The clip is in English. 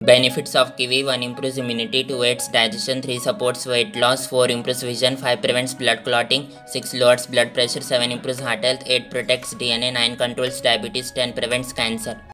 Benefits of kiwi: 1. Improves immunity, 2. aids digestion, 3. supports weight loss, 4. improves vision, 5. prevents blood clotting, 6. lowers blood pressure, 7. improves heart health, 8. protects DNA, 9. controls diabetes, 10. prevents cancer.